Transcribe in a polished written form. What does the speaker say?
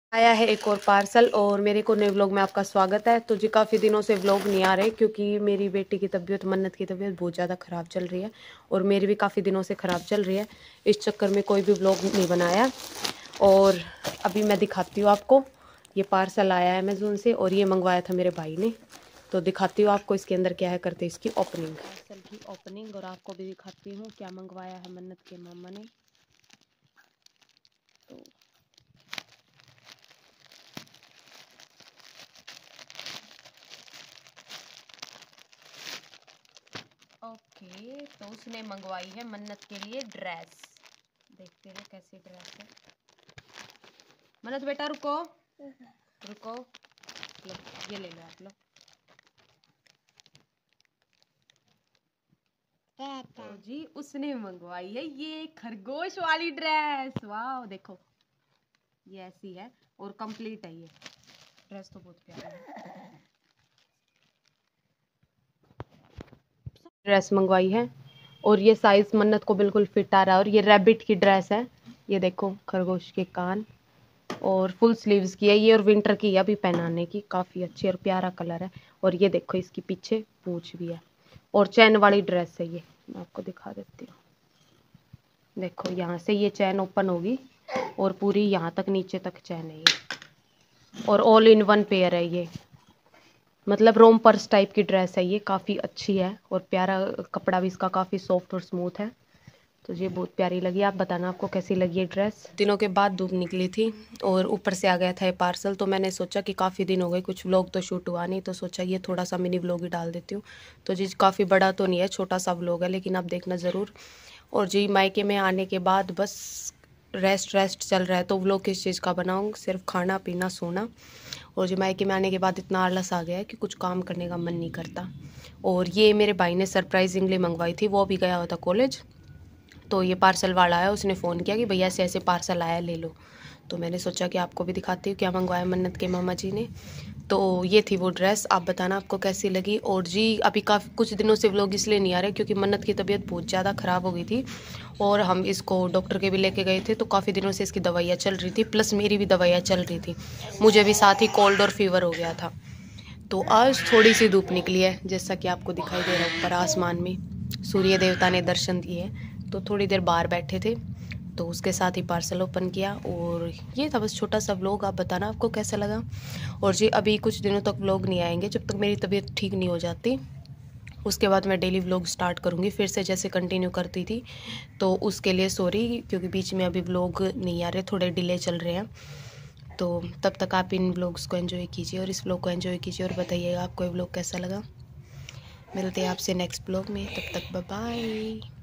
आया है एक और पार्सल और मेरे को नए व्लॉग में आपका स्वागत है। तो जी काफ़ी दिनों से व्लॉग नहीं आ रहे क्योंकि मेरी बेटी की तबीयत मन्नत की तबीयत बहुत ज़्यादा ख़राब चल रही है और मेरी भी काफ़ी दिनों से ख़राब चल रही है। इस चक्कर में कोई भी व्लॉग नहीं बनाया और अभी मैं दिखाती हूँ आपको। ये पार्सल आया है अमेज़ोन से और ये मंगवाया था मेरे भाई ने। तो दिखाती हूँ आपको इसके अंदर क्या है, करते इसकी ओपनिंग, पार्सल की ओपनिंग, और आपको भी दिखाती हूँ क्या मंगवाया है मन्नत के मामा ने। तो ओके, तो उसने मंगवाई है मन्नत के लिए ड्रेस। देखते हैं कैसी ड्रेस है। मन्नत बेटा रुको रुको, लो ये ले लो आप, लो। तो जी उसने मंगवाई है ये खरगोश वाली ड्रेस। वाह देखो, ये ऐसी है और कंप्लीट है। ये ड्रेस तो बहुत प्यारी है। ड्रेस मंगवाई है और ये साइज मन्नत को बिल्कुल फिट आ रहा है और ये रैबिट की ड्रेस है। ये देखो खरगोश के कान और फुल स्लीव्स की है ये और विंटर की है अभी पहनाने की। काफ़ी अच्छी और प्यारा कलर है और ये देखो इसकी पीछे पूंछ भी है और चैन वाली ड्रेस है ये। मैं आपको दिखा देती हूँ। देखो यहाँ से ये चैन ओपन होगी और पूरी यहाँ तक नीचे तक चैन है ये और ऑल इन वन पेयर है ये। मतलब रोम पर्स टाइप की ड्रेस है ये, काफ़ी अच्छी है और प्यारा कपड़ा भी इसका काफ़ी सॉफ्ट और स्मूथ है। तो ये बहुत प्यारी लगी। आप बताना आपको कैसी लगी ये ड्रेस। दिनों के बाद धूप निकली थी और ऊपर से आ गया था ये पार्सल। तो मैंने सोचा कि काफ़ी दिन हो गए कुछ व्लॉग तो शूट हुआ नहीं, तो सोचा ये थोड़ा सा मिनी व्लॉग ही डाल देती हूँ। तो जी काफ़ी बड़ा तो नहीं है, छोटा सा व्लॉग है, लेकिन आप देखना ज़रूर। और जी मायके में आने के बाद बस रेस्ट चल रहा है। तो व्लॉग किस चीज़ का बनाऊँ, सिर्फ खाना पीना सोना। और जी मायके में आने के बाद इतना आलस आ गया है कि कुछ काम करने का मन नहीं करता। और ये मेरे भाई ने सरप्राइजिंगली मंगवाई थी, वो भी गया हुआ था कॉलेज। तो ये पार्सल वाला आया, उसने फ़ोन किया कि भैया ऐसे ऐसे पार्सल आया ले लो। तो मैंने सोचा कि आपको भी दिखाती हूँ क्या मंगवाया मन्नत के मामा जी ने। तो ये थी वो ड्रेस। आप बताना आपको कैसी लगी। और जी अभी काफ़ी कुछ दिनों से व्लॉग इसलिए नहीं आ रहे क्योंकि मन्नत की तबीयत बहुत ज़्यादा ख़राब हो गई थी और हम इसको डॉक्टर के भी लेके गए थे। तो काफ़ी दिनों से इसकी दवाइयाँ चल रही थी, प्लस मेरी भी दवाइयाँ चल रही थी। मुझे भी साथ ही कोल्ड और फीवर हो गया था। तो आज थोड़ी सी धूप निकली है, जैसा कि आपको दिखाई दे रहा है ऊपर आसमान में सूर्य देवता ने दर्शन दिए। तो थोड़ी देर बाहर बैठे थे तो उसके साथ ही पार्सल ओपन किया और ये था बस छोटा सा व्लॉग। आप बताना आपको कैसा लगा। और जी अभी कुछ दिनों तक व्लॉग नहीं आएंगे जब तक मेरी तबीयत ठीक नहीं हो जाती। उसके बाद मैं डेली व्लॉग स्टार्ट करूँगी फिर से जैसे कंटिन्यू करती थी। तो उसके लिए सॉरी क्योंकि बीच में अभी व्लॉग नहीं आ रहे, थोड़े डिले चल रहे हैं। तो तब तक आप इन व्लॉग्स को एंजॉय कीजिए और इस व्लॉग को एंजॉय कीजिए और बताइएगा आपको ये व्लॉग कैसा लगा। मिलते हैं आपसे नेक्स्ट व्लॉग में, तब तक बाय बाय।